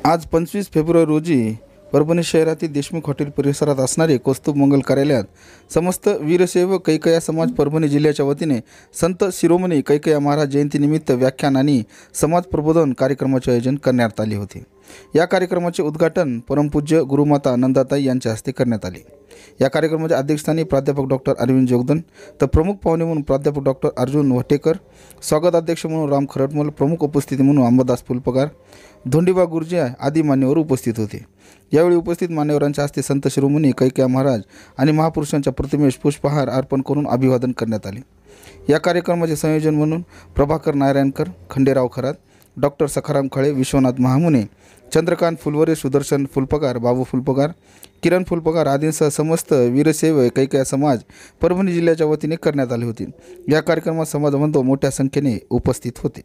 आज 25 फेब्रुवारी रोजी परभणी शहरातील देशमुख हॉटेल परिसरात असणारे कौस्तुभ मंगल कार्यालयात समस्त वीरशैव कैकया समाज परभणी जिल्ह्याच्या वतीने संत शिरोमणी कैकया महाराज जयंतीनिमित्त व्याख्यान आणि समाज प्रबोधन कार्यक्रमाचे आयोजन करण्यात आले होते। या कार्यक्रमाचे उद्घाटन परमपूज्य गुरुमाता नंदाताई यांच्या हस्ते करण्यात आले। या कार्यक्रमाच्या अध्यक्षस्थानी प्राध्यापक डॉक्टर अरविंद जोगदन, तर प्रमुख पाहुणे म्हणून प्राध्यापक डॉक्टर अर्जुन वटेकर, स्वागत अध्यक्ष म्हणून राम खरटमल, प्रमुख उपस्थिती म्हणून अंबादास फुलपगार, धोंडीबा गुरुजी आदी मान्यवर उपस्थित होते। यावेळी उपस्थित मान्यवरांच्या हस्ते संत शिरोमणी कैकया महाराज आणि महापुरुषांच्या प्रतिमेस पुष्पहार अर्पण करून अभिवादन करण्यात आले। या कार्यक्रमाचे संयोजन म्हणून प्रभाकर नारायणकर, खंडेराव खरात, डॉक्टर सखाराम खळे, विश्वनाथ महामुने, चंद्रकांत फुलवरे, सुदर्शन फुलपगार, बाबू फुलपगार, किरण फुलपगार आदींसह समस्त वीरशैव कैकया समाज परभणी जिल्ह्याच्या वतीने करण्यात आले होते। या कार्यक्रमात समाजबांधव मोठ्या संख्येने उपस्थित होते।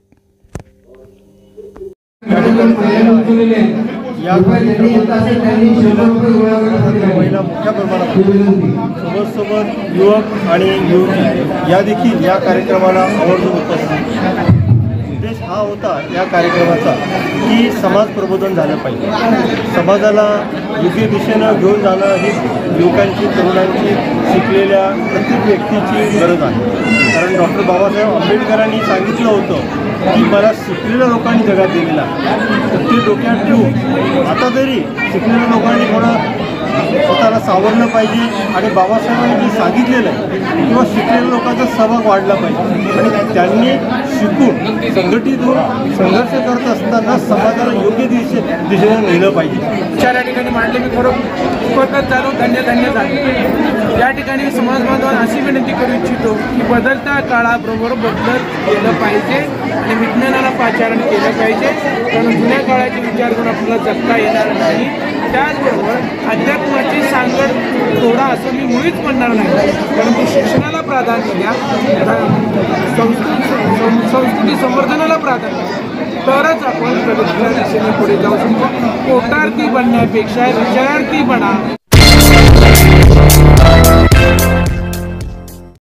महिला मोठ्या प्रमाणात सोबत युवक आणि युवती या देखील या कार्यक्रमाला आवर्जून उपस्थित। उद्देश हा होता या कार्यक्रमाचा की समाज प्रबोधन झालं पाहिजे, समाजाला योग्य दिशेनं घेऊन जाणं ही युवकांची, तरुणांची, शिकलेल्या प्रत्येक व्यक्तीची गरज आहे। कारण डॉक्टर बाबासाहेब आंबेडकरांनी सांगितलं होतं की मला शिकलेल्या लोकांनी जगात दिलेला, तर ते डोक्यात ठेवून आता तरी शिकलेल्या लोकांनी थोडं स्वतःला सावरलं पाहिजे आणि बाबासाहेबांनी जे सांगितलेलं आहे किंवा शिकलेल्या लोकांचा सहभाग वाढला पाहिजे आणि त्यांनी शिकून संघटित होऊन संघर्ष करत असताना समाजाला योग्य दिशेने नेलं पाहिजे। चार या ठिकाणी मांडले मी खरं खूपच झालो, धन्य झाले। या ठिकाणी समाज बांधवांना अशी विनंती करू इच्छितो की बदलत्या काळाबरोबर बदलत गेलं पाहिजे आणि विज्ञानाला पाचारण केलं पाहिजे, कारण जुन्या काळाचे विचार करून आपल्याला जगता येणार नाही। त्याचबरोबर अध्यात्माची सांगड थोडा असं मी मुळीच म्हणणार नाही, परंतु शिक्षणाला प्राधान्य द्या, संस्कृती संवर्धनाला प्राधान्य द्या, तरच आपण प्रगतीच्या दिशेने पुढे जाऊ शकतो। पोटार्थी बनण्यापेक्षा विचारार्थी बना।